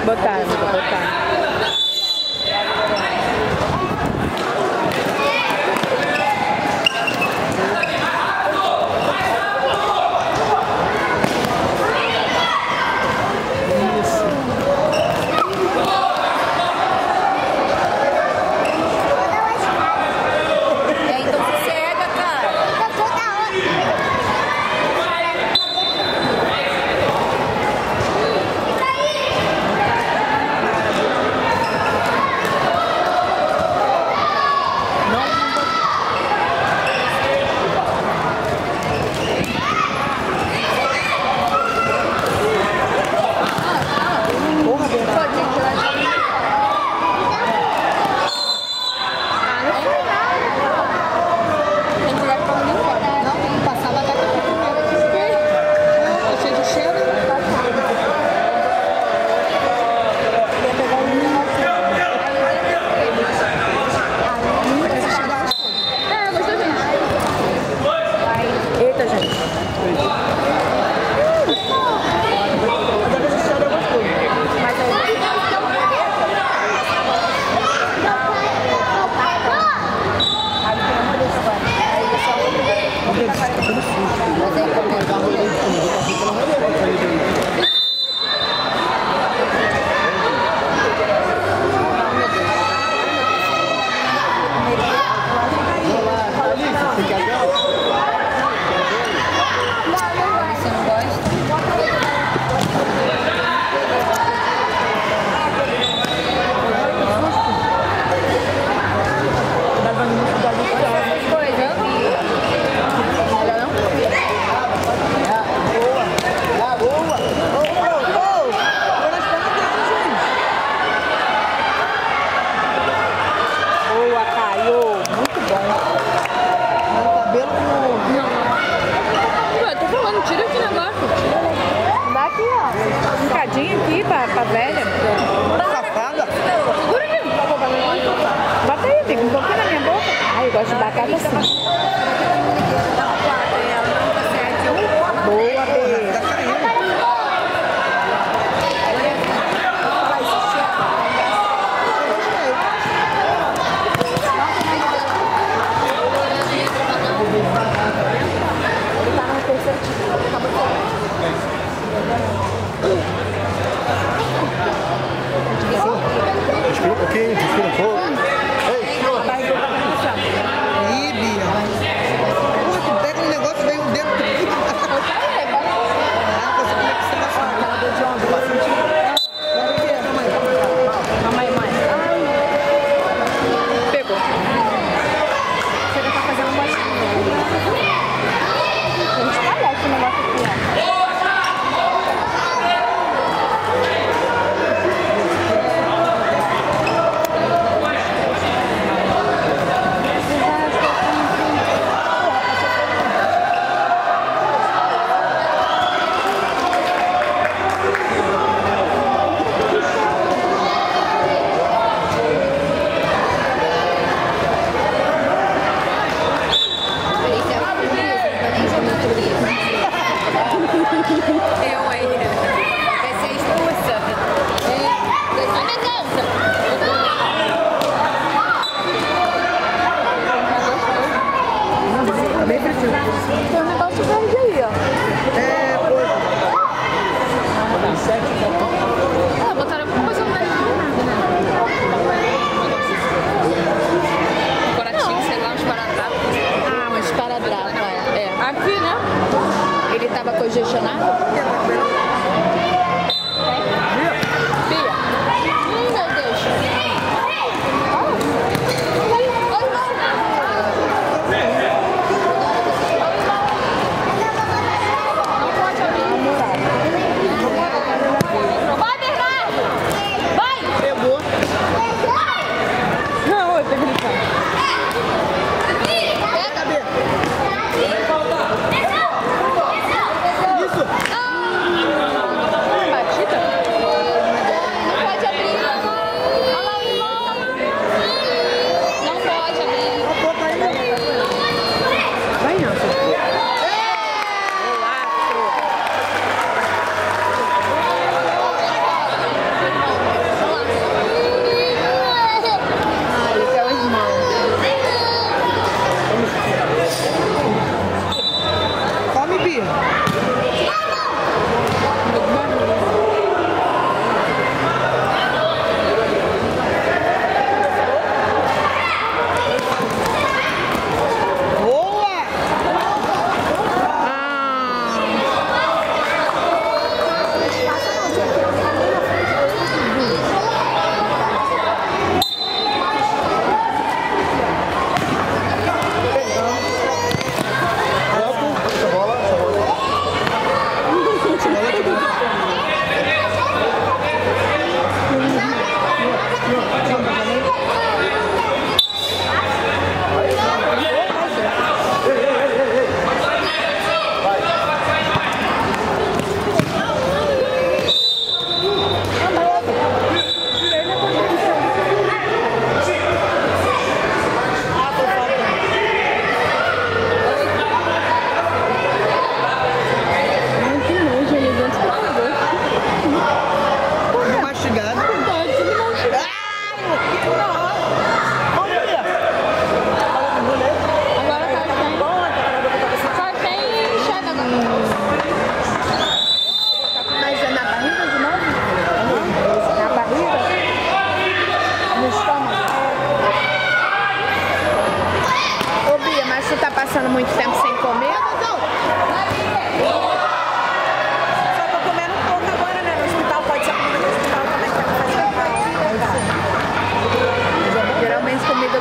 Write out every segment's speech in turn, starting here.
Botaram, botaram. Pra velha. Safada. Segura aqui. Bota aí, fica um pouquinho na minha boca. Ai, eu gosto de batata assim. Boa, bebê. Tá caindo. Ele tá no terceiro tipo. Respira um pouquinho, respira um pouco. Ei, Ih, Bia. Porra, tu pega um negócio e vem um dedo. Ah, você como é que você vai falar? Ela deu de ontem, vai sentir. Mamãe, mãe. Pegou. Você já tá fazendo uma baixinha. Vamos espalhar esse negócio aqui, ó.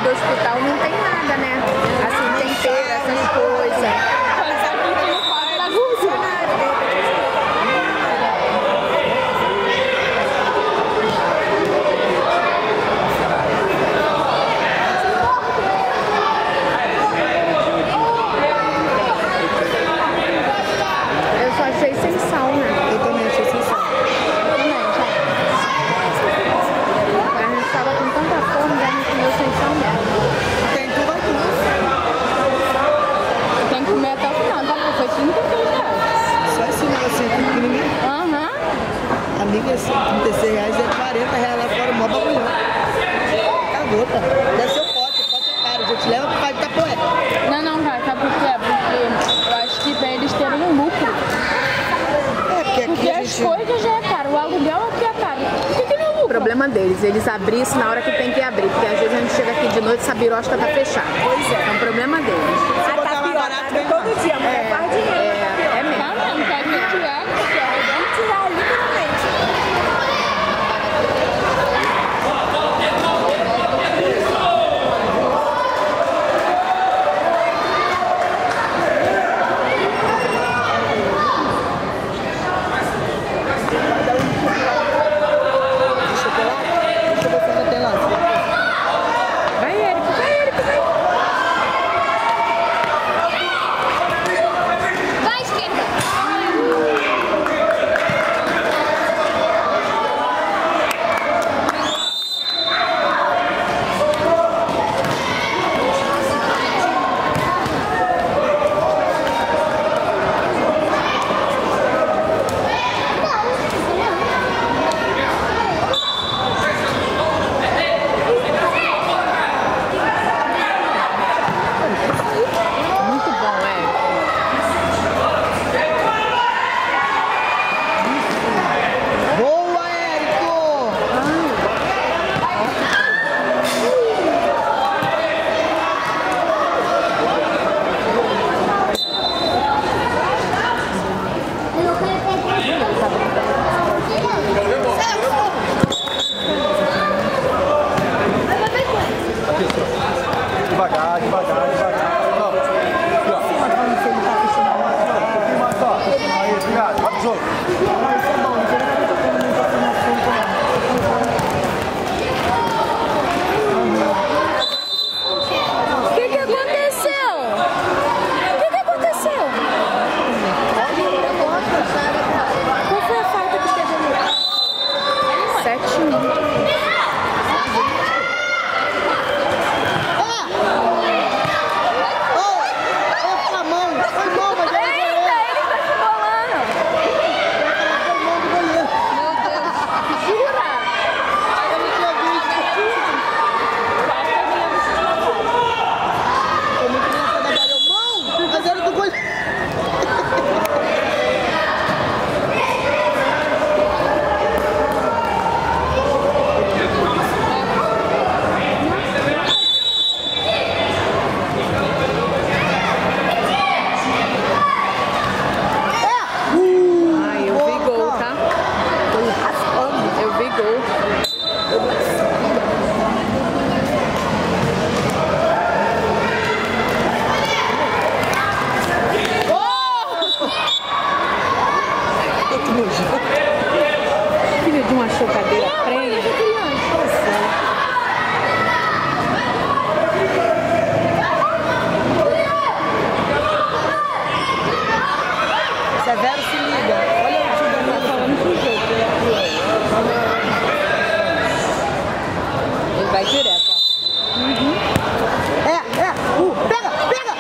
do hospital não tem nada, né? Assim, tempero, essas coisas. Mas aqui tem quase bagunça. Eu só achei sem sal, né? Eu também achei sem sal. A gente tava com tanta fome, já não comeu sem sal mesmo. Tem tudo aqui. Tem que comer até o final, tá? Porque foi 33 reais. Só esse negocinho aqui pequenininho. Aham. Amiga, esse 36 reais é 40 reais lá fora, mó bagulhão. Acabou, tá? Deve ser o pote é caro. A gente leva pro pai de Tapoé. Não, cara, sabe por quê? Porque eu acho que pra eles terem um lucro. É, porque aqui Porque a as gente... coisas já é caro, o aluguel aqui é caro. Por que não é lucro? O problema deles, eles abrissem na hora que tem que abrir, porque às vezes a gente chega aqui de noite e essa birosca tá fechada. Pois é. É um problema deles. Se botar mais barato, vem todo dia. Faz dinheiro. É mesmo. Tá mesmo, tá 20 reais, porque é Vamos tirar literalmente. Deixa eu ver se ainda tem lá. Vai, Érico, vai, Érico, vai. Vai, esquerda! Muito bom, Érico. Boa, Érico! Devagar, devagar, devagar. Não. Aqui, ó. Um pouquinho mais, ó. Aí, obrigado. Vai pro jogo. O que aconteceu? O que aconteceu? Qual foi a falta que teve ali? 7-1. Ô, Flamão! Foi bom, mas ela Eita, ele tá se bolando. foi mão do goleiro. Jura? Eu não tinha visto. Foi muito engraçado agora. Eu, mão! Mas era do goleiro. Ai, eu vi gol, tá? Eu vi gol. Filho de uma chocadeira prende. Severo se liga. Olha o time da minha falando pro jogo. Ele vai direto, ó. Pega, pega,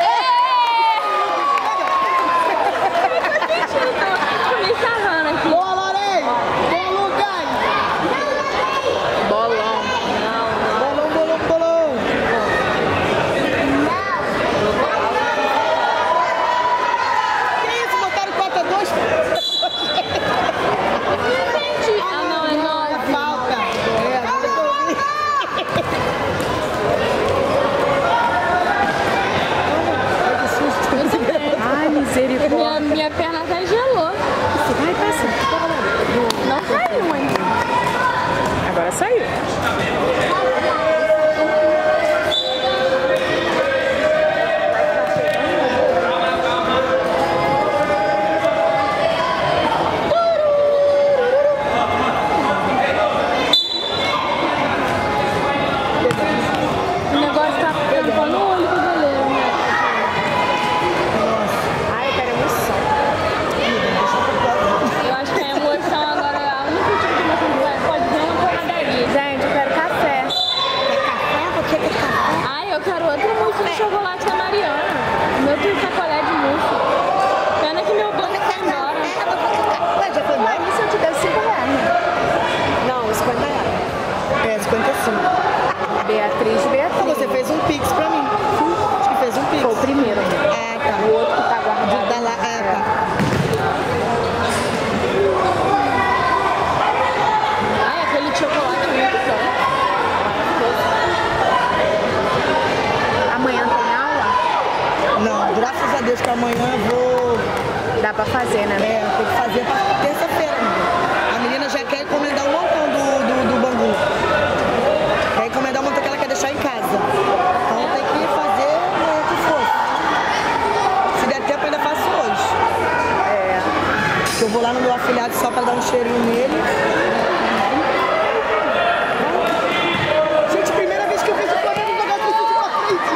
Me sarrando aqui. Boa, Lorei! Bom, Lucas! Bolão. Bolão, bolão, bolão! Que isso? Botaram 4-2? Entendi. Ah, não, é 9. Falta! Ai, misericórdia. Minha perna até gelou. Vai, passa. Não saiu ainda. Agora saiu. É, 55. Beatriz. Você fez um pix pra mim. Acho que fez um pix. Foi o primeiro. Ah, tá. O outro que tá guardado. Da lá, tá. Ai, aquele chocolate muito bom. Amanhã tem aula? Não, graças a Deus que amanhã eu vou... Dá pra fazer, né? É, tem que fazer pra terça-feira, amiga. A menina já quer encomendar um montão do bambu. Quer encomendar um montão que ela quer deixar em casa. Então tem que fazer o que for. Se der tempo, ainda faço hoje. É. Eu vou lá no meu afilhado só pra dar um cheirinho nele. Gente, primeira vez que eu vejo o Flamengo jogar futebol pra frente.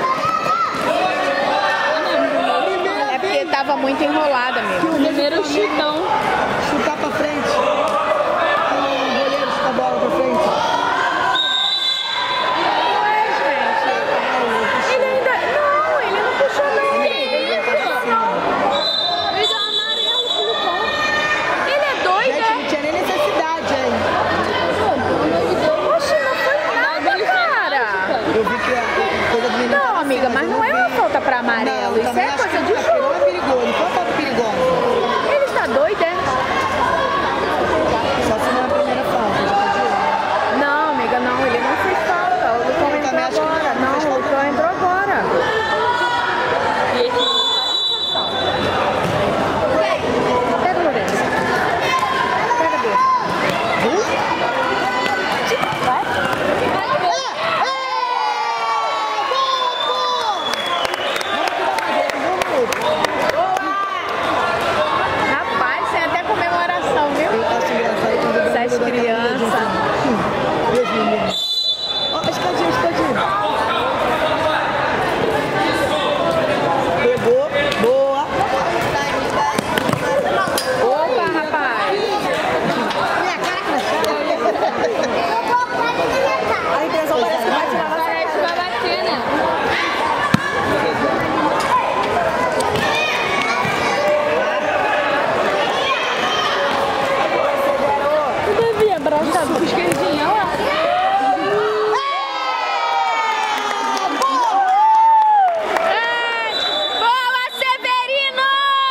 É porque tava muito enrolada mesmo. Primeiro chutão. Chutar pra frente. O goleiro chuta a bola pra frente. Ele ainda... Não, ele não puxou não. Ele deu amarelo, Filipão. Ele é doido, Gente, não tinha nem necessidade, hein? Oxe, não foi nada, cara. Eu vi que a coisa do menino... Não, amiga, mas não é uma falta pra amarelo. Isso é coisa de Não é jogo. perigoso, não foi falta perigosa. Ele está doido, é? Só se não é a primeira falta, já pediu? Não, amiga, não. Ele não fez falta. O Lucão Eu entrou também acho que agora. não, não Não, fez o falta Lucão não. entrou agora. E ele não faz falta. Pega o Lourenço. Pega dele. Vai. Rapaz, tem até comemoração, viu? Eu acho engraçado quando eu Essas dou aquela crianças. olhadinha. Beijo, menino. Ó, escadinha, escadinha. Pegou, boa. Opa, rapaz. Minha cara cresceu. A impressão parece que vai tirar na Parece que vai bater, né? Tu devia abraçar com esquerdinha, ó. Boa, Severino!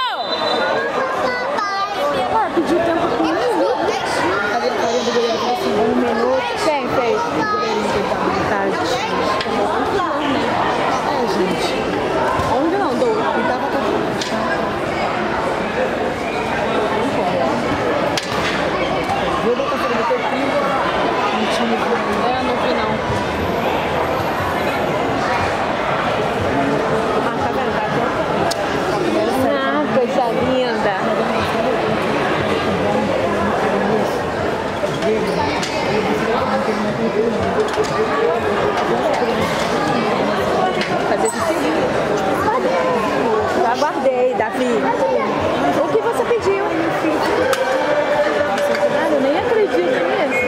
Ah, pediu tempo com ele. Cadê a carinha do goleiro? Tá assim, 1 minuto. Quem fez? É, gente. 11 não, 12. E tava tudo. Vou botar pra ele ter 30. Um time que... É, no final. Ah, tá vendo? Tá vendo? Ah, coisa linda. Fazer xixi. Já guardei, Davi. O que você pediu? Ah, eu nem acredito nisso.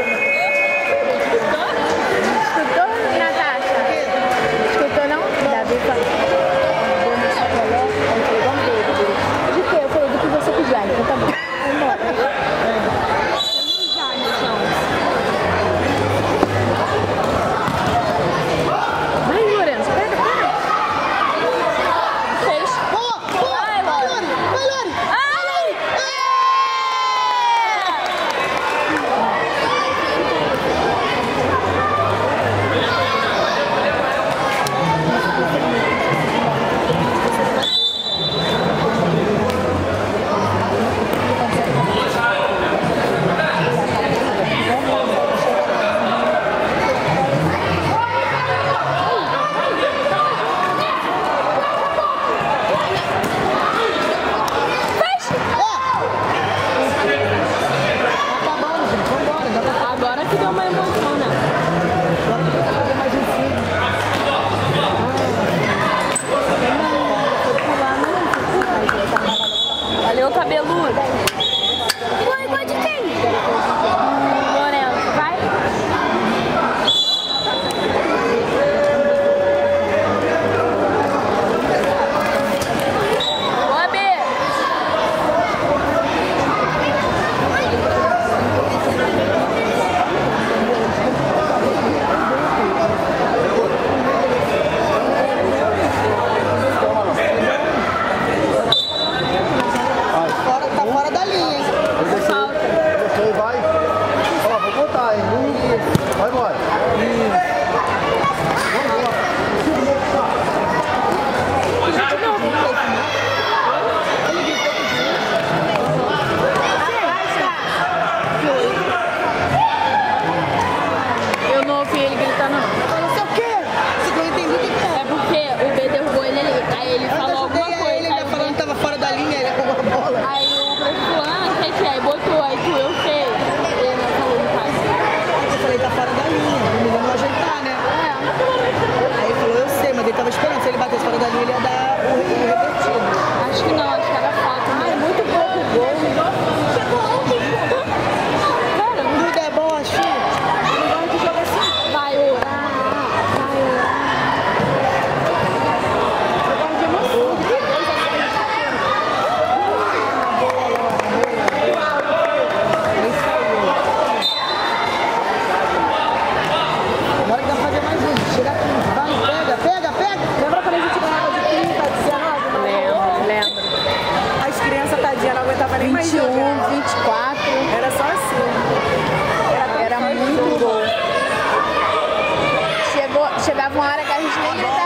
Escutou, Natasha? Escutou, não? Davi falou. De que? Eu falei do que você pediu. Ah, então tá bom. Vai, Lourenço, pega, pega. Fez. Vai, Lori! Vai, Lori! Agora que deu uma emoção, né? Valeu, cabeludo. Igual de quem? Lourenço, vai. Boa, B. acredita não. Não sei o quê. Você não entendeu o que é. É porque o B derrubou ele, aí ele falou Eu alguma ajudei coisa. ele, Aí ele o falando que B- tava fora da linha, ele pegou a bola. Aí o professor falou, ah, o que é? Aí botou, aí tu, eu sei. Ele não falou no caso. Eu falei, tá fora da linha, o menino não ajeitar, né? Aí ele falou, eu sei, mas ele tava esperando, se ele batesse fora da linha, ele ia dar o revertido. Acho que não, acho que era falta. Ai, muito pouco gol. Cara, não Tudo é bom, acho. não gosto de jogo assim. Vai orar, vai orar. Eu gosto de emoção, de ter 2 a 0 de Agora que dá pra fazer mais um. Chega aqui, vamos, pega, pega, pega. Lembra quando a gente ganhava de 30, 19? Lembro. As crianças, tadinhas, não aguentavam nem mais jogar. 21, 24. Era só assim. Era muito gol. Chegava uma hora que a gente nem gritava.